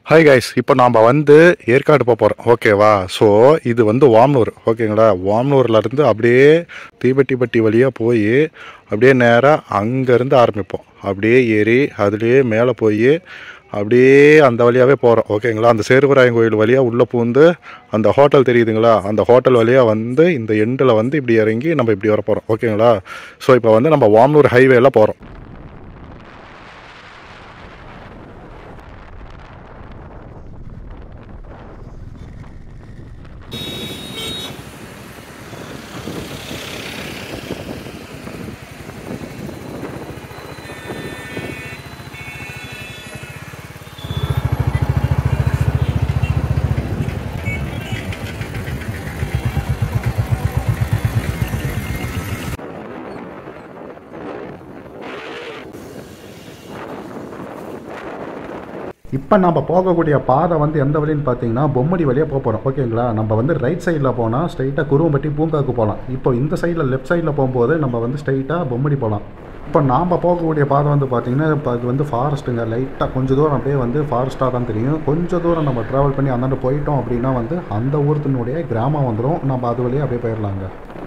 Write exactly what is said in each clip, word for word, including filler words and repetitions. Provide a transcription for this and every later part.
Hi guys, இப்போ நாம் வந்து ஏற்காடு போக போகிறோம். ஓகேவா? ஸோ இது வந்து வாம்னூர். ஓகேங்களா? வாம்னூர்லேருந்து அப்படியே தீபெட்டிப்பட்டி வழியாக போய் அப்படியே நேராக அங்கேருந்து ஆரம்பிப்போம். அப்படியே ஏறி அதுலேயே மேலே போய் அப்படியே அந்த வழியாகவே போகிறோம். ஓகேங்களா? அந்த சேர்வராயன் கோயில் வழியாக உள்ளே பூந்து அந்த ஹோட்டல் தெரியுதுங்களா? அந்த ஹோட்டல் வழியாக வந்து இந்த எண்டில் வந்து இப்படி இறங்கி நம்ம இப்படி வர போகிறோம். ஓகேங்களா? ஸோ இப்போ வந்து நம்ம வாம்னூர் ஹைவேல போகிறோம். இப்போ நம்ம போகக்கூடிய பாதை வந்து எந்த வழின்னு பார்த்தீங்கன்னா பொம்மடி வழியாக போக போகிறோம். ஓகேங்களா? நம்ம வந்து ரைட் சைடில் போனால் ஸ்ட்ரைட்டாக குருவம்பட்டி பூங்காவுக்கு போகலாம். இப்போ இந்த சைடில் லெஃப்ட் சைடில் போகும்போது நம்ம வந்து ஸ்ட்ரைட்டாக பொம்மடி போகலாம். இப்போ நாம் போகக்கூடிய பாதை வந்து பார்த்திங்கன்னா இப்போ அது வந்து ஃபாரஸ்ட்டுங்க. லைட்டாக கொஞ்சம் தூரம் அப்படியே வந்து ஃபாரஸ்ட்டாக தான் தெரியும். கொஞ்சம் தூரம் நம்ம ட்ராவல் பண்ணி அந்தாண்ட போயிட்டோம் அப்படின்னா வந்து அந்த ஊரத்தினுடைய கிராமம் வந்துடும். நம்ம அது வழியாக அப்படியே போயிடலாங்க.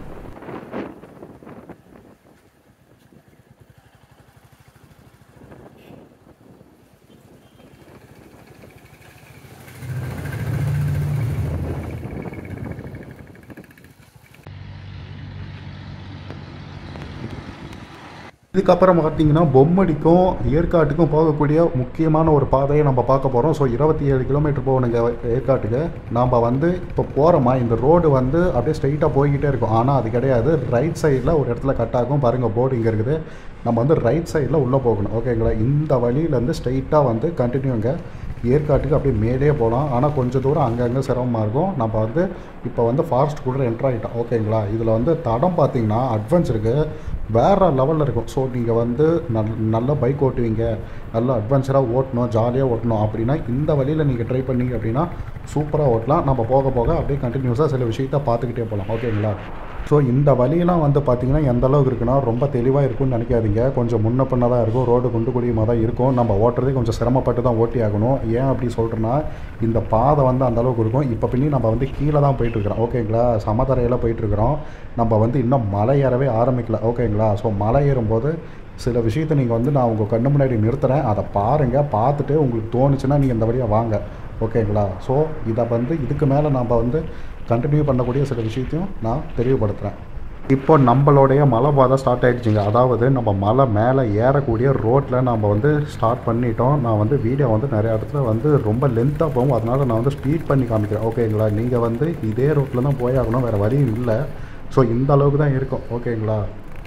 இதுக்கப்புறம் பார்த்தீங்கன்னா பொம்மடிக்கும் ஏற்காட்டுக்கும் போகக்கூடிய முக்கியமான ஒரு பாதையை நம்ம பார்க்க போகிறோம். ஸோ இருபத்தி ஏழு கிலோமீட்டர் போகணுங்க ஏற்காட்டுக்கு. நாம் வந்து இப்போ போகிறோமா இந்த ரோடு வந்து அப்படியே ஸ்ட்ரைட்டாக போய்கிட்டே இருக்கும். ஆனால் அது கிடையாது. ரைட் சைடில் ஒரு இடத்துல கட் ஆகும். பாருங்கள், போர்டு இங்கே இருக்குது. நம்ம வந்து ரைட் சைடில் உள்ளே போகணும். ஓகேங்களா? இந்த வழியிலேருந்து ஸ்ட்ரைட்டாக வந்து கண்டினியூங்க ஏற்காட்டுக்கு அப்படியே மேலே போகலாம். ஆனால் கொஞ்சம் தூரம் அங்கங்கே சிரமமாக இருக்கும். நம்ம வந்து இப்போ வந்து ஃபாரஸ்ட் கூட என்ட்ரு ஆகிட்டோம். ஓகேங்களா? இதில் வந்து தடம் பார்த்திங்கன்னா அட்வென்ச்சருக்கு வேறு லெவலில் இருக்கும். ஸோ நீங்கள் வந்து நல் நல்ல பைக் ஓட்டுவீங்க, நல்ல அட்வென்ச்சராக ஓட்டணும், ஜாலியாக ஓட்டணும் அப்படின்னா இந்த வழியில் நீங்கள் ட்ரை பண்ணிங்க அப்படின்னா சூப்பராக ஓட்டலாம். நம்ம போக போக அப்படியே கண்டினியூஸாக சில விஷயத்தை பார்த்துக்கிட்டே போகலாம். ஓகேங்களா? ஸோ இந்த வழியெல்லாம் வந்து பார்த்திங்கன்னா எந்த அளவுக்கு இருக்குன்னா ரொம்ப தெளிவாக இருக்கும்னு நினைக்காதீங்க. கொஞ்சம் முன்ன பின்ன தான் இருக்கும். ரோடு குண்டு குழியுமாக தான் இருக்கும். நம்ம ஓட்டுறதே கொஞ்சம் சிரமப்பட்டு தான் ஓட்டி ஆகணும். ஏன் அப்படி சொல்கிறேன்னா இந்த பாதை வந்து அந்த அளவுக்கு இருக்கும். இப்போ பின்னி நம்ம வந்து கீழே தான் போயிட்டுருக்குறோம். ஓகேங்களா? சமதரையில் போயிட்டுருக்குறோம். நம்ம வந்து இன்னும் மலை ஏறவே ஆரம்பிக்கல. ஓகேங்களா? ஸோ மலை ஏறும்போது சில விஷயத்தை நீங்கள் வந்து நான் உங்கள் கண்ணு முன்னாடி நிறுத்துகிறேன். அதை பாருங்கள். பார்த்துட்டு உங்களுக்கு தோணுச்சுன்னா நீங்கள் இந்த வழியாக வாங்க. ஓகேங்களா? ஸோ இதை வந்து இதுக்கு மேலே நம்ம வந்து கண்டினியூ பண்ணக்கூடிய சில விஷயத்தையும் நான் தெளிவுபடுத்துகிறேன். இப்போ நம்மளுடைய மலை பாதை ஸ்டார்ட் ஆகிடுச்சிங்க. அதாவது நம்ம மலை மேலே ஏறக்கூடிய ரோட்டில் நம்ம வந்து ஸ்டார்ட் பண்ணிட்டோம். நான் வந்து வீடியோ வந்து நிறைய இடத்துல வந்து ரொம்ப லென்த்தாக போகும். அதனால் நான் வந்து ஸ்பீட் பண்ணி காமிக்கிறேன். ஓகேங்களா? நீங்கள் வந்து இதே ரோட்டில் தான் போய் ஆகணும், வேறு வழியும் இல்லை. ஸோ இந்த அளவுக்கு தான் இருக்கும். ஓகேங்களா?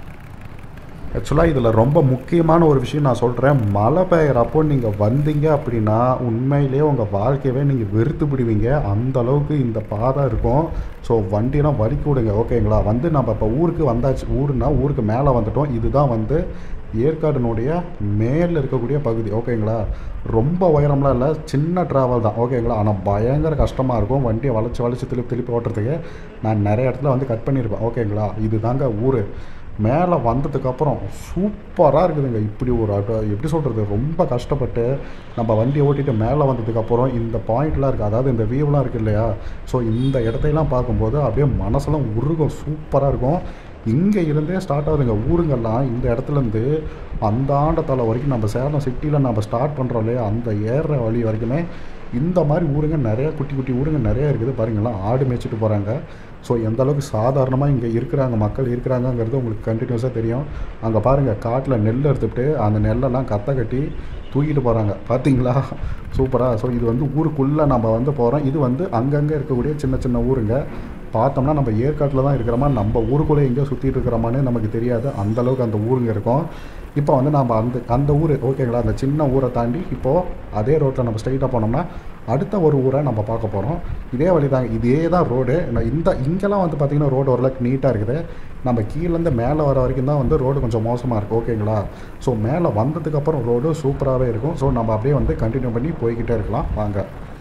ஆக்சுவலாக இதில் ரொம்ப முக்கியமான ஒரு விஷயம் நான் சொல்கிறேன். மழை பெய்கிறப்போ நீங்கள் வந்தீங்க அப்படின்னா உண்மையிலே உங்கள் வாழ்க்கையவே நீங்கள் வெறுத்து விடுவீங்க. அந்த அளவுக்கு இந்த பாதை இருக்கும். ஸோ வண்டியெலாம் வலிக்கி விடுங்க. ஓகேங்களா? வந்து நம்ம இப்போ ஊருக்கு வந்தாச்சு. ஊருன்னா ஊருக்கு மேலே வந்துட்டோம். இதுதான் வந்து ஏற்காடுனுடைய மேலே இருக்கக்கூடிய பகுதி. ஓகேங்களா? ரொம்ப உயரம்லாம் இல்லை, சின்ன ட்ராவல் தான். ஓகேங்களா? ஆனால் பயங்கர கஷ்டமாக இருக்கும். வண்டியை வளைச்சி வளைச்சி திருப்பி திருப்பி ஓட்டுறதுக்கு நான் நிறைய இடத்துல வந்து கட் பண்ணியிருப்பேன். ஓகேங்களா? இது தாங்க ஊர். மேலே வந்ததுக்கப்புறம் சூப்பராக இருக்குதுங்க. இப்படி ஒரு எப்படி சொல்கிறது, ரொம்ப கஷ்டப்பட்டு நம்ம வண்டியை ஓட்டிகிட்டு மேலே வந்ததுக்கப்புறம் இந்த பாயிண்ட்லாம் இருக்குது. அதாவது இந்த வியூலாம் இருக்குது இல்லையா? ஸோ இந்த இடத்தையெல்லாம் பார்க்கும்போது அப்படியே மனசெல்லாம் உருகும். சூப்பராக இருக்கும். இங்கே இருந்தே ஸ்டார்ட் ஆகுதுங்க ஊருங்கள்லாம். இந்த இடத்துலேருந்து அந்த ஆண்ட தலை வரைக்கும் நம்ம சேலம் சிட்டியில் நம்ம ஸ்டார்ட் பண்ணுறோம் இல்லையா, அந்த ஏறுற வழி வரைக்குமே இந்த மாதிரி ஊருங்க நிறையா, குட்டி குட்டி ஊருங்க நிறையா இருக்குது. பாருங்கள்லாம் ஆடு மேய்ச்சிட்டு போகிறாங்க. ஸோ எந்த அளவுக்கு சாதாரணமாக இங்கே இருக்கிறாங்க மக்கள் இருக்கிறாங்கங்கிறது உங்களுக்கு கண்டினியூஸாக தெரியும். அங்கே பாருங்கள், காட்டில் நெல் எடுத்துகிட்டு அந்த நெல்லெல்லாம் கத்தை கட்டி தூக்கிட்டு போகிறாங்க. பார்த்தீங்களா? சூப்பராக. ஸோ இது வந்து ஊருக்குள்ளே நம்ம வந்து போகிறோம். இது வந்து அங்கங்கே இருக்கக்கூடிய சின்ன சின்ன ஊருங்க. பார்த்தோம்னா நம்ம ஏற்காட்டில் தான் இருக்கிறோமா, நம்ம ஊருக்குள்ளே எங்கேயோ சுற்றிட்டு இருக்கிறோமான்னு நமக்கு தெரியாது. அந்தளவுக்கு அந்த ஊருங்க இருக்கும். இப்போ வந்து நம்ம அந்த அந்த ஊர் ஓகேங்களா, அந்த சின்ன ஊரை தாண்டி இப்போது அதே ரோட்டில் நம்ம ஸ்ட்ரைட்டாக போனோம்னா அடுத்த ஒரு ஊரை நம்ம பார்க்க போகிறோம். இதே வழி தாங்க, இதே தான் ரோடு. இந்த இங்கெல்லாம் வந்து பார்த்திங்கன்னா ரோடு ஓரளவுக்கு நீட்டாக இருக்குது. நம்ம கீழேருந்து மேலே வர வரைக்கும் தான் வந்து ரோடு கொஞ்சம் மோசமாக இருக்குது. ஓகேங்களா? ஸோ மேலே வந்ததுக்கப்புறம் ரோடு சூப்பராகவே இருக்கும். ஸோ நம்ம அப்படியே வந்து கண்டினியூ பண்ணி போய்கிட்டே இருக்கலாம். வாங்க.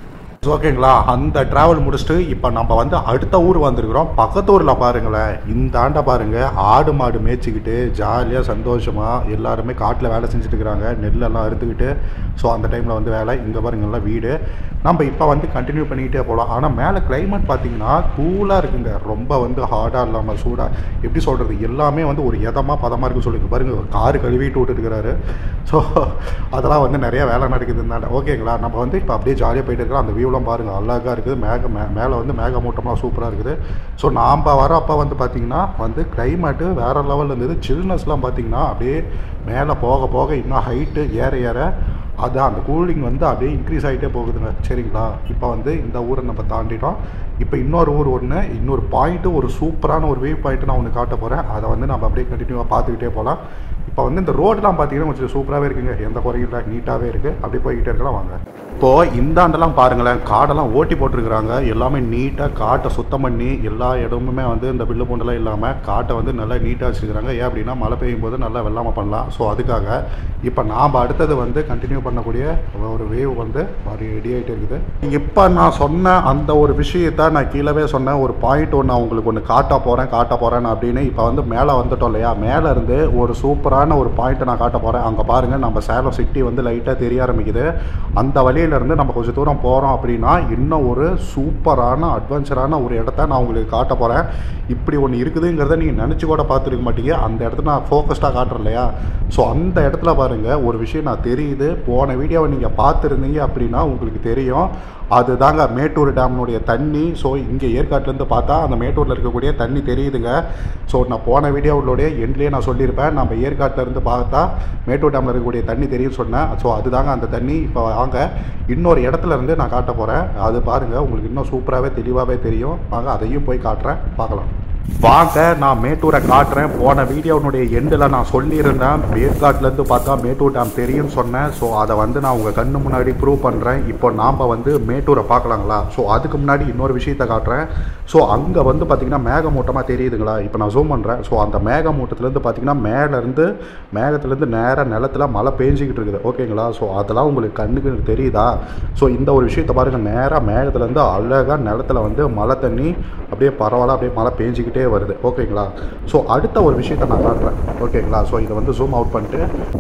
ஓகேங்களா, அந்த டிராவல் முடிச்சுட்டு இப்போ நம்ம வந்து அடுத்த ஊர் வந்திருக்கிறோம். பக்கத்து ஊரில் பாருங்களேன், இந்த ஆண்டை பாருங்கள், ஆடு மாடு மேய்ச்சிக்கிட்டு ஜாலியாக சந்தோஷமாக எல்லாருமே காட்டில் வேலை செஞ்சுட்டு இருக்கிறாங்க, நெல்லெல்லாம் அறுத்துக்கிட்டு. ஸோ அந்த டைமில் வந்து வேலை. இங்கே பாருங்கள்லாம் வீடு. நம்ம இப்போ வந்து கண்டினியூ பண்ணிக்கிட்டே போகலாம். ஆனால் மேலே கிளைமேட் பார்த்திங்கன்னா கூலாக இருக்குங்க, ரொம்ப வந்து ஹார்டாக இல்லாமல் சூடாக, எப்படி சொல்கிறது, எல்லாமே வந்து ஒரு எதமாக பதமாக இருக்குன்னு சொல்லுங்க. பாருங்கள், ஒரு காரு கழுவிட்டு விட்டுருக்கிறாரு. ஸோ அதெல்லாம் வந்து நிறைய வேலை நடக்குதுன்னால ஓகேங்களா. நம்ம வந்து இப்போ அப்படியே ஜாலியாக போயிட்டு இருக்கிறோம். அந்த வியூலாம் பாருங்கள், அழகாக இருக்குது. மேக மே மேலே வந்து மேகமூட்டமாக சூப்பராக இருக்குது. ஸோ நாம் வர அப்போ வந்து பார்த்திங்கன்னா வந்து கிளைமேட்டு வேறு லெவலில் இருந்தது. சில்னஸ்லாம் பார்த்திங்கன்னா அப்படியே மேலே போக போக இன்னும் ஹைட்டு ஏற ஏற அதான் அந்த கூலிங் வந்து அப்படியே இன்க்ரீஸ் ஆகிட்டே போகுதுங்க. சரிங்களா, இப்போ வந்து இந்த ஊரை நம்ம தாண்டிட்டோம். இப்போ இன்னொரு ஊர் ஒன்று, இன்னொரு பாயிண்ட்டு, ஒரு சூப்பரான ஒரு வியூ பாயிண்ட்டு நான் ஒன்று காட்ட போகிறேன். அதை வந்து நம்ம அப்படியே கண்டினியூவாக பார்த்துக்கிட்டே போகலாம். இப்போ வந்து இந்த ரோடெலாம் பார்த்தீங்கன்னா கொஞ்சம் சூப்பராகவே இருக்குங்க, எந்த குறையும் இல்லை, நீட்டாகவே இருக்குது. அப்படியே போய்கிட்டே இருக்கலாம் வாங்க. இப்போது இந்த ஆண்டெல்லாம் பாருங்களேன், காடெல்லாம் ஓட்டி போட்டிருக்கிறாங்க. எல்லாமே நீட்டாக காட்டை சுத்தம் பண்ணி எல்லா இடமுமே வந்து இந்த பில்லு பூண்டெல்லாம் இல்லாமல் காட்டை வந்து நல்லா நீட்டாக வச்சுருக்கிறாங்க. ஏன் அப்படின்னா மழை பெய்யும் போது நல்லா வெள்ளாமல் பண்ணலாம். ஸோ அதுக்காக இப்போ நாம் அடுத்தது வந்து கண்டினியூ பண்ணக்கூடிய ஒரு வேவ் வந்து ரெடி ஆகிட்டே இருக்குது. இப்போ நான் சொன்ன அந்த ஒரு விஷயத்தை நான் கீழவே சொன்னேன், ஒரு பாயிண்ட் ஒன்று உங்களுக்கு ஒன்று காட்ட போகிறேன் காட்ட போகிறேன் அப்படின்னு. இப்போ வந்து மேலே வந்துட்டோம் இல்லையா, மேலே இருந்து ஒரு சூப்பரான ஒரு பாயிண்ட்டை நான் காட்ட போகிறேன். அங்கே பாருங்கள், நம்ம சேலம் சிட்டி வந்து லைட்டாக தெரிய ஆரம்பிக்குது. அந்த வழியிலேருந்து நம்ம கொஞ்சம் தூரம் போகிறோம் அப்படின்னா இன்னும் ஒரு சூப்பரான அட்வென்ச்சரான ஒரு இடத்த நான் உங்களுக்கு காட்ட போகிறேன். இப்படி ஒன்று இருக்குதுங்கிறத நீங்கள் நினச்சி கூட பார்த்துருக்க மாட்டீங்க. அந்த இடத்த நான் ஃபோக்கஸ்டாக காட்டுறேன் இல்லையா. ஸோ அந்த இடத்துல பாருங்கள், ஒரு விஷயம் நான் தெரியுது. போன வீடியோவை நீங்கள் பார்த்துருந்தீங்க அப்படின்னா உங்களுக்கு தெரியும். அதுதாங்க மேட்டூர் டேம்னுடைய தண்ணி. ஸோ இங்கே ஏற்காட்டிலேருந்து பார்த்தா அந்த மேட்டூரில் இருக்கக்கூடிய தண்ணி தெரியுதுங்க. ஸோ நான் போன வீடியோவுடைய எண்ட்லேயே நான் சொல்லியிருப்பேன், நம்ம ஏற்காட்டிலேருந்து பார்த்தா மேட்டூர் டேமில் இருக்கக்கூடிய தண்ணி தெரியும்னு சொன்னேன். ஸோ அதுதாங்க அந்த தண்ணி. இப்போ வாங்க இன்னொரு இடத்துல இருந்து நான் காட்ட போகிறேன். அது பாருங்கள், உங்களுக்கு இன்னும் சூப்பராகவே தெளிவாகவே தெரியும். வாங்க அதையும் போய் காட்டுறேன், பார்க்கலாம் வாங்க. நான் மேட்டூரை காட்டுறேன். போன வீடியோனுடைய எண்டில் நான் சொல்லியிருந்தேன், ஏற்காட்டிலேருந்து பார்த்தா மேட்டூர் டேம் தெரியும்னு சொன்னேன். ஸோ அதை வந்து நான் உங்கள் கண்ணு முன்னாடி ப்ரூவ் பண்ணுறேன். இப்போ நாம் வந்து மேட்டூரை பார்க்கலாங்களா. ஸோ அதுக்கு முன்னாடி இன்னொரு விஷயத்தை காட்டுறேன். ஸோ அங்கே வந்து பார்த்திங்கன்னா மேகமூட்டமாக தெரியுதுங்களா. இப்போ நான் ஜூம் பண்ணுறேன். ஸோ அந்த மேகமூட்டத்துலேருந்து பார்த்திங்கன்னா மேலேருந்து மேகத்துலேருந்து நேராக நிலத்தில் மழை பேஞ்சிக்கிட்டு இருக்குது. ஓகேங்களா. ஸோ அதெல்லாம் உங்களுக்கு கண்ணுக்கு தெரியுதா. ஸோ இந்த ஒரு விஷயத்தை பாருங்கள், நேராக மேகத்துலேருந்து அழகாக நிலத்தில் வந்து மழை தண்ணி அப்படியே பரவாயில்ல அப்படியே மழை பேஞ்சிக்கிட்டு வருது. ஓகேங்களா. ஸோ அடுத்த ஒரு விஷயத்தை நான் காட்டுறேன். ஓகேங்களா. ஸோ இதை வந்து ஜூம் அவுட் பண்ணிட்டு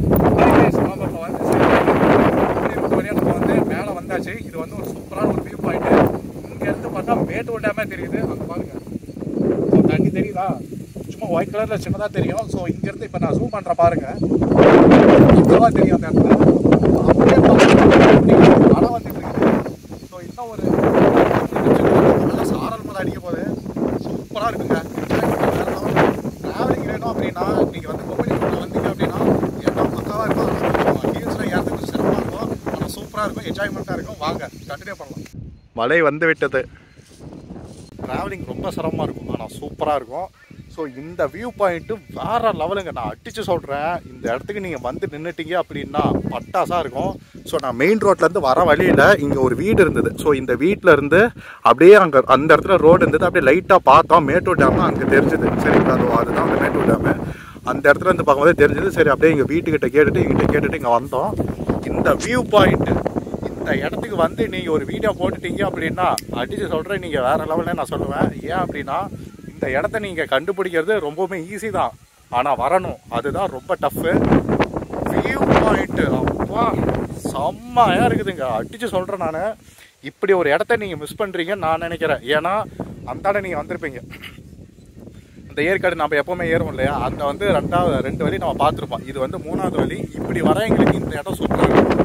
வந்து மேலே வந்தாச்சு. இது வந்து ஒரு சூப்பரான ஒரு வியூ பாயிண்ட். இங்கேருந்து பார்த்தா மேட்டூர் டேமே தெரியுது. அங்கே பாருங்க, தண்ணி தெரியுதா, சும்மா ஒயிட் கலரில் சின்னதாக தெரியும். ஸோ இங்கேருந்து இப்போ நான் ஜூம் பண்ணுறேன் பாருங்க, நல்லா தெரியும் அந்த இடத்துல. அப்படியே மழை வந்துட்டு இருக்குது. ஸோ இன்னும் ஒரு சாரல் மழை அடிக்க போகுது. சூப்பராக இருக்குங்க. ட்ராவலிங் வேணும் அப்படின்னா நீங்கள் வந்து கோவிலுக்கு வந்தீங்க அப்படின்னா இடம் பக்காவாக இருக்கும். ஹீல்ஸில் ஏறதுக்கு சிறப்பாக இருக்கும், ஆனால் சூப்பராக இருக்கும், என்ஜாய்மெண்ட்டாக இருக்கும். வாங்க கண்டினியூ பண்ணலாம். மழை வந்து விட்டது. ட்ராவலிங் ரொம்ப சிரமமாக இருக்கும், ஆனால் சூப்பராக இருக்கும். ஸோ இந்த வியூ பாயிண்ட்டு வேறு லெவலுங்க. நான் அடித்து சொல்கிறேன், இந்த இடத்துக்கு நீங்கள் வந்து நின்றுட்டீங்க அப்படின்னா பட்டாசாக இருக்கும். ஸோ நான் மெயின் ரோட்லேருந்து வர வழியில் இங்கே ஒரு வீடு இருந்தது. ஸோ இந்த வீட்டில் இருந்து அப்படியே அங்கே அந்த இடத்துல ரோடு இருந்தது. அப்படியே லைட்டாக பார்த்தோம், மேட்டூர் டேம் அங்கே தெரிஞ்சுது. சரிங்களா. அது அதுதான் அந்த மேட்டூர் டேமு. அந்த இடத்துல இருந்து பார்க்கும்போது தெரிஞ்சது. சரி அப்படியே எங்கள் வீட்டுக்கிட்ட கேட்டுட்டு எங்கிட்ட கேட்டுட்டு இங்கே வந்தோம். இந்த வியூ பாயிண்ட்டு இந்த இடத்துக்கு வந்து நீங்கள் ஒரு வீடியோ போட்டுட்டீங்க அப்படின்னா அடித்து சொல்கிறேன், நீங்கள் வேறு லெவலில் நான் சொல்லுவேன். ஏன் அப்படின்னா இந்த இடத்த நீங்கள் கண்டுபிடிக்கிறது ரொம்பவுமே ஈஸி தான், ஆனால் வரணும் அதுதான் ரொம்ப டஃப்பு. வியூ பாயிண்ட்டு அப்பா செம்மையாக இருக்குதுங்க, அடித்து சொல்கிறேன் நான். இப்படி ஒரு இடத்த நீங்கள் மிஸ் பண்ணுறீங்கன்னு நான் நினைக்கிறேன். ஏன்னா அந்தாண்ட நீங்கள் வந்திருப்பீங்க, இந்த ஏற்காடு நம்ம எப்போவுமே ஏறுவோம் இல்லையா, அந்த வந்து ரெண்டாவது ரெண்டு வழி நம்ம பார்த்துருப்போம். இது வந்து மூணாவது வழி. இப்படி வர எங்களுக்கு இந்த இடம் சூப்பராக இருக்கும்.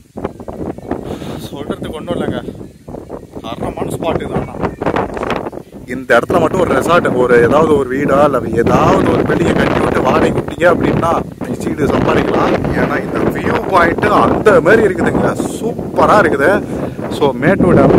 சொல்கிறதுக்கு ஒன்றும் இல்லைங்க, தரமான ஸ்பாட்டு தான். இந்த இடத்துல மட்டும் ஒரு ரெசார்ட், ஒரு ஏதாவது ஒரு வீடா இல்லை ஏதாவது ஒரு பில்டிங்கை கட்டி விட்டு வாடகை விட்டீங்க அப்படின்னா சீடு சம்பாதிக்கலாம். ஏன்னா இந்த வியூ பாயிண்ட்டு அந்த மாதிரி இருக்குதுங்க, சூப்பராக இருக்குது. ஸோ மேட்டூர் டேம்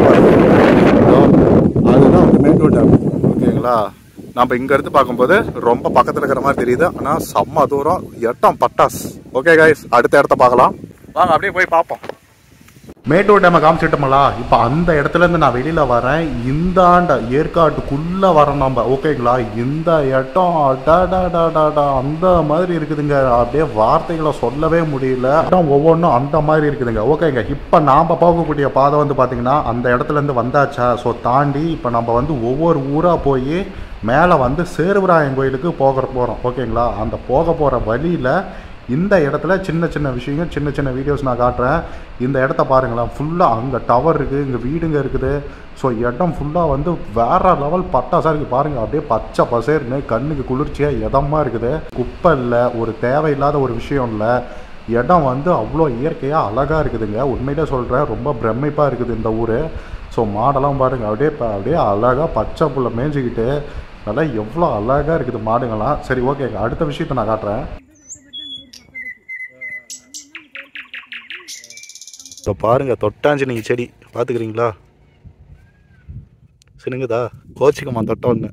அதுதான் வந்து மேட்டூர் டேம். ஓகேங்களா. நம்ம இங்கேருந்து பார்க்கும்போது ரொம்ப பக்கத்தில் இருக்கிற மாதிரி தெரியுது, ஆனால் செம்ம தூரம், இடம் பட்டாஸ். ஓகே கைஸ், அடுத்த இடத்த பார்க்கலாம் வாங்க, அப்படியே போய் பார்ப்போம். மேட்டூர் டேமை காமிச்சிட்டோம்ல. இப்போ அந்த இடத்துலேருந்து நான் வெளியில் வரேன். இந்த ஆண்ட ஏற்காட்டுக்குள்ளே வரேன் நம்ம. ஓகேங்களா? இந்த இடம் அடாடாடாடா அந்த மாதிரி இருக்குதுங்க. அப்படியே வார்த்தைகளை சொல்லவே முடியல. இடம் ஒவ்வொன்றும் அந்த மாதிரி இருக்குதுங்க. ஓகேங்க. இப்போ நாம் போகக்கூடிய பாதை வந்து பார்த்திங்கன்னா அந்த இடத்துலேருந்து வந்தாச்சா. ஸோ தாண்டி இப்போ நம்ம வந்து ஒவ்வொரு ஊராக போய் மேலே வந்து சேர்வராயன் கோயிலுக்கு போகிற போகிறோம். ஓகேங்களா? அந்த போக போகிற வழியில் இந்த இடத்துல சின்ன சின்ன விஷயங்கள் சின்ன சின்ன வீடியோஸ் நான் காட்டுறேன். இந்த இடத்த பாருங்களேன். ஃபுல்லாக அங்கே டவர் இருக்குது, இங்கே வீடுங்க இருக்குது. ஸோ இடம் ஃபுல்லாக வந்து வேறு லெவல் பட்டாசாக இருக்குது பாருங்கள். அப்படியே பச்சை பசேர்னு கண்ணுக்கு குளிர்ச்சியாக இதமாக இருக்குது. குப்பை இல்லை, ஒரு தேவையில்லாத ஒரு விஷயம் இல்லை. இடம் வந்து அவ்வளோ இயற்கையாக அழகாக இருக்குதுங்க. உண்மையிலே சொல்கிறேன், ரொம்ப பிரமிப்பாக இருக்குது இந்த ஊர். ஸோ மாடெல்லாம் பாருங்கள், அப்படியே அப்படியே அழகாக பச்சை புல்லை மேய்ஞ்சிக்கிட்டு நல்லா எவ்வளோ அழகாக இருக்குது மாடுங்கள்லாம். சரி, ஓகேங்க. அடுத்த விஷயத்தை நான் காட்டுறேன். இப்போ பாருங்கள், தொட்டாஞ்சினி செடி பார்த்துக்கிறீங்களா? சினுங்குதா? கோச்சிக்கம்மா தொட்ட ஒன்று.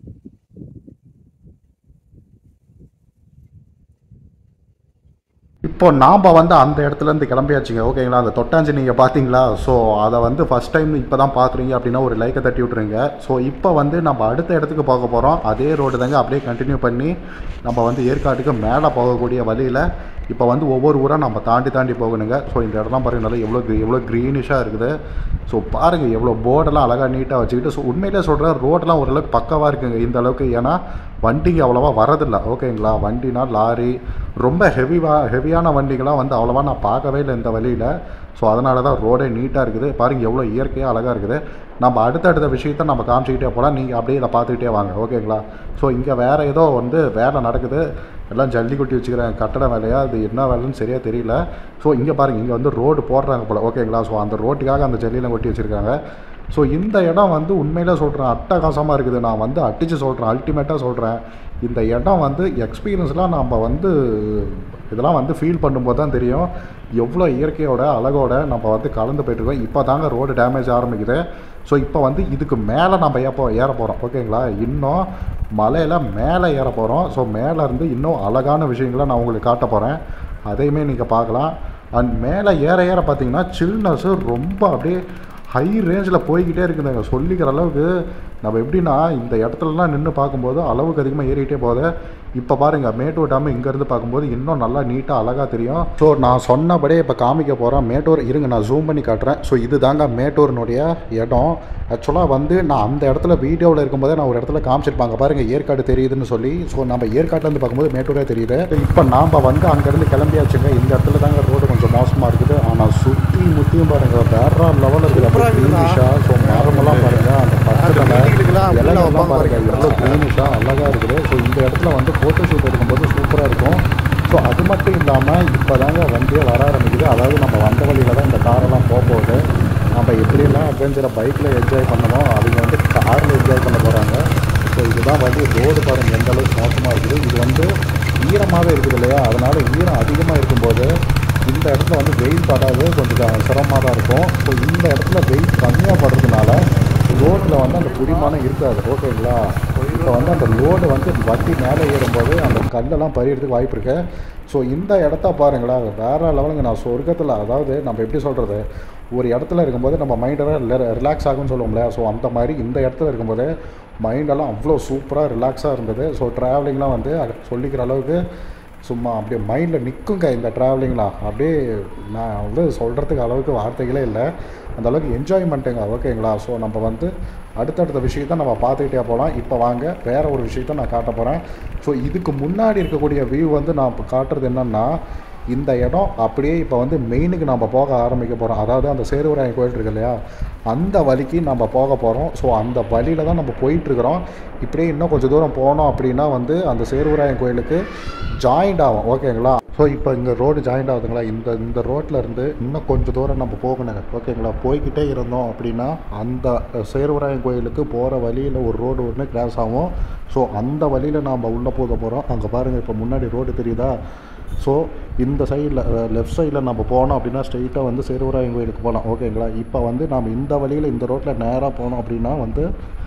இப்போ நாம் வந்து அந்த இடத்துலேருந்து கிளம்பியாச்சுங்க. ஓகேங்களா? அந்த தொட்டாஞ்சி நீங்கள் பார்த்தீங்களா? ஸோ அதை வந்து ஃபஸ்ட் டைம் இப்போ தான் பார்க்குறீங்க அப்படின்னா ஒரு லைக்கை தட்டி விட்ருங்க. ஸோ இப்போ வந்து நம்ம அடுத்த இடத்துக்கு போக போகிறோம். அதே ரோடு தாங்க அப்படியே கண்டினியூ பண்ணி நம்ம வந்து ஏற்காட்டுக்கு மேலே போகக்கூடிய வழியில் இப்போ வந்து ஒவ்வொரு ஊராக நம்ம தாண்டி தாண்டி போகணுங்க. ஸோ இந்த இடம்லாம் பாருங்கள், நல்லா எவ்வளோ எவ்வளோ க்ரீனிஷாக இருக்குது. ஸோ பாருங்கள் எவ்வளோ போர்டெல்லாம் அழகாக நீட்டாக வச்சுக்கிட்டு. ஸோ உண்மையிலே சொல்கிறேன், ரோடெலாம் ஓரளவுக்கு பக்கவாக இருக்குங்க இந்த அளவுக்கு. ஏன்னா வண்டிங்க அவ்வளோவா வரதில்லை. ஓகேங்களா? வண்டினா லாரி, ரொம்ப ஹெவிவா ஹெவியான வண்டிகளாம் வந்து அவ்வளோவா நான் பார்க்கவே இல்லை இந்த வழியில். ஸோ அதனால தான் ரோடே நீட்டாக இருக்குது. பாருங்கள் எவ்வளோ இயற்கையாக அழகாக இருக்குது. நம்ம அடுத்தடுத்த விஷயத்தை நம்ம காமிச்சிக்கிட்டே போகலாம். நீங்கள் அப்படியே இதை பார்த்துக்கிட்டே வாங்க. ஓகேங்களா? ஸோ இங்கே வேறு ஏதோ வந்து வேலை நடக்குது. எல்லாம் ஜல்லி கொட்டி வச்சுக்கிறேன், கட்டட வேலையா, அது என்ன வேலைன்னு சரியாக தெரியல. ஸோ இங்கே பாருங்கள், இங்கே வந்து ரோடு போடுறாங்க போல். ஓகேங்களா? ஸோ அந்த ரோட்டுக்காக அந்த ஜல்லியெல்லாம் கொட்டி வச்சுருக்காங்க. ஸோ இந்த இடம் வந்து உண்மையிலே சொல்கிறேன், அட்டகாசமாக இருக்குது. நான் வந்து அடித்து சொல்கிறேன், அல்டிமேட்டாக சொல்கிறேன். இந்த இடம் வந்து எக்ஸ்பீரியன்ஸ்லாம் நம்ம வந்து இதெல்லாம் வந்து ஃபீல் பண்ணும்போது தான் தெரியும் எவ்வளோ இயற்கையோட அழகோட நம்ம வந்து கலந்து போய்ட்டுருக்கோம். இப்போ தாங்க ரோடு டேமேஜ் ஆரம்பிக்குது. ஸோ இப்போ வந்து இதுக்கு மேலே நம்ம ஏப்போ ஏற போகிறோம். ஓகேங்களா? இன்னும் மலையில் மேலே ஏற போகிறோம். ஸோ மேலே இருந்து இன்னும் அழகான விஷயங்களை நான் உங்களுக்கு காட்ட போகிறேன். அதையுமே நீங்கள் பார்க்கலாம். அண்ட் மேலே ஏற ஏற பார்த்தீங்கன்னா சில்னஸ்ஸு ரொம்ப அப்படியே ஹை ரேஞ்சில் போய்கிட்டே இருக்குதுங்க. சொல்லிக்கிற அளவுக்கு நம்ம எப்படின்னா இந்த இடத்துலலாம் நின்று பார்க்கும்போது அளவுக்கு அதிகமாக ஏறிக்கிட்டே போகுது. இப்போ பாருங்கள், மேட்டூர் டேம் இங்கேருந்து பார்க்கும்போது இன்னும் நல்லா நீட்டாக அழகாக தெரியும். ஸோ நான் சொன்னபடியே இப்போ காமிக்க போகிறேன். மேட்டூர் இருங்க, நான் ஜூம் பண்ணி காட்டுறேன். ஸோ இது தாங்க மேட்டூரினுடைய இடம். ஆக்சுவலாக வந்து நான் அந்த இடத்துல வீடியோவில் இருக்கும்போதே நான் ஒரு இடத்துல காமிச்சிருப்பாங்க பாருங்கள், ஏற்காடு தெரியுதுன்னு சொல்லி. ஸோ நம்ம ஏற்காட்டிலேருந்து பார்க்கும்போது மேட்டூரே தெரியுது. இப்போ நாம் வந்து அங்கேருந்து கிளம்பியாச்சுங்க. இந்த இடத்துல தாங்க ரோடு கொஞ்சம் மோசமாக இருக்குது. ஆனால் சுற்றி முற்றியும் பாருங்கள் வேற லெவலில் இருக்குது. க்ரீனிஷாக, ஸோ மரமெல்லாம் பாருங்கள், அந்த பக்கத்தில் இலையெல்லாம் பாருங்கள் எவ்வளோ க்ரீனிஷாக அழகாக இருக்குது. ஸோ இந்த இடத்துல வந்து ஃபோட்டோ ஷூட் எடுக்கும்போது சூப்பராக இருக்கும். ஸோ அது மட்டும் இல்லாமல் இப்போ தாங்க வண்டியே வர ஆரம்பிக்குது. அதாவது நம்ம வந்த வழியில் தான் இந்த காரெல்லாம் போக போகுது. நம்ம எப்படிலாம் அட்வென்ச்சரை பைக்கில் என்ஜாய் பண்ணணும், அவங்க வந்து காரில் என்ஜாய் பண்ண போகிறாங்க. ஸோ இதுதான் வந்து ரோடு பாருங்கள் எந்த அளவுக்கு மோசமாக இருக்குது. இது வந்து ஈரமாகவே இருக்குது இல்லையா? அதனால் ஈரம் அதிகமாக இருக்கும்போது இந்த இடத்துல வந்து வெயில் படாது, கொஞ்சம் சிரமமாக தான் இருக்கும். ஸோ இந்த இடத்துல வெயில் கம்மியாக படுறதுனால ரோட்டில் வந்து அந்த புடிமானம் இருக்காது. ஓகேங்களா? இப்போ வந்து அந்த லோடு வந்து வண்டி மேலே ஏறும்போது அந்த கல்லெல்லாம் பறிகிறதுக்கு வாய்ப்பு இருக்குது. ஸோ இந்த இடத்த பாருங்களா, வேறு லெவலுங்க. நான் சொர்க்கத்தில், அதாவது நம்ம எப்படி சொல்கிறது, ஒரு இடத்துல இருக்கும்போது நம்ம மைண்டெல்லாம் ரிலாக்ஸ் ஆகும்னு சொல்லுவோம்ல. ஸோ அந்த மாதிரி இந்த இடத்துல இருக்கும்போது மைண்டெல்லாம் அவ்வளோ சூப்பராக ரிலாக்ஸாக இருந்தது. ஸோ ட்ராவலிங்லாம் வந்து சொல்லிக்கிற அளவுக்கு சும்மா அப்படியே மைண்டில் நிற்குங்க இந்த ட்ராவலிங்லாம். அப்படியே நான் வந்து சொல்கிறதுக்கு அளவுக்கு வார்த்தைகளே இல்லை, அந்த அளவுக்கு என்ஜாய்மெண்ட்டுங்க. ஓகேங்களா? ஸோ நம்ம வந்து அடுத்தடுத்த விஷயத்தை நம்ம பார்த்துக்கிட்டே போகலாம். இப்போ வாங்க வேறு ஒரு விஷயத்த நான் காட்ட போகிறேன். ஸோ இதுக்கு முன்னாடி இருக்கக்கூடிய வியூ வந்து நான் இப்போ காட்டுறது என்னென்னா, இந்த இடம் அப்படியே இப்போ வந்து மெயினுக்கு நம்ம போக ஆரம்பிக்க போகிறோம். அதாவது அந்த சேர்வராயன் கோயில் இருக்கு இல்லையா, அந்த வழிக்கு நம்ம போக போகிறோம். ஸோ அந்த வழியில் தான் நம்ம போயிட்டுருக்குறோம். இப்படியே இன்னும் கொஞ்சம் தூரம் போனோம் அப்படின்னா வந்து அந்த சேர்வராயன் கோயிலுக்கு ஜாயிண்ட் ஆகும். ஓகேங்களா? ஸோ இப்போ இங்கே ரோடு ஜாயிண்ட் ஆகுதுங்களா, இந்த இந்த ரோட்டில் இருந்து இன்னும் கொஞ்சம் தூரம் நம்ம போகணுங்க. ஓகேங்களா? போய்கிட்டே இருந்தோம் அப்படின்னா அந்த சேர்வராயன் கோயிலுக்கு போகிற வழியில் ஒரு ரோடு ஒன்று கிராஸ் ஆகும். ஸோ அந்த வழியில் நாம் உள்ளே போக போகிறோம். அங்கே பாருங்கள், இப்போ முன்னாடி ரோடு தெரியுதா? ஸோ இந்த சைடில் லெஃப்ட் சைடில் நம்ம போனோம் அப்படின்னா ஸ்ட்ரெயிட்டாக வந்து சேர்வராயன் கோயிலுக்கு போகலாம். ஓகேங்களா? இப்போ வந்து நம்ம இந்த வழியில் இந்த ரோட்டில் நேராக போனோம் அப்படின்னா வந்து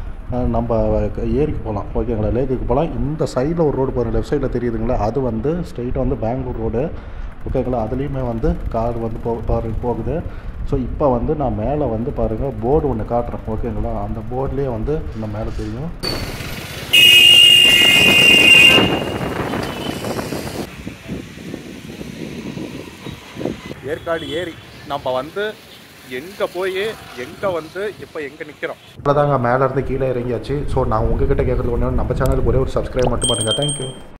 நம்ம ஏரிக்கு போகலாம். ஓகேங்களா? லேக்குக்கு போகலாம். இந்த சைடில் ஒரு ரோடு போகிறோம், லெஃப்ட் சைடில் தெரியுதுங்களா, அது வந்து ஸ்ட்ரெயிட்டாக வந்து பெங்களூர் ரோடு. ஓகேங்களா. அதுலேயுமே வந்து கார் வந்து போ பாரு போகுது. ஸோ இப்போ வந்து நான் மேலே வந்து பாருங்கள் போர்டு ஒன்று காட்டுறேன். ஓகேங்களா, அந்த போர்ட்லேயே வந்து இந்த மேலே தெரியும். ஏற்காடு ஏரி நம்ம வந்து எங்கே போய் எங்கே வந்து இப்போ எங்கே நிற்கிறோம். அவ்வளோதாங்க, மேலே இருந்து கீழே இறங்கியாச்சு. ஸோ நான் உங்ககிட்ட கேட்குறது ஒன்று, நம்ம சேனலுக்கு ஒரே ஒரு சப்ஸ்கிரைப் மட்டும் பண்ணுங்கள். தேங்க்யூ.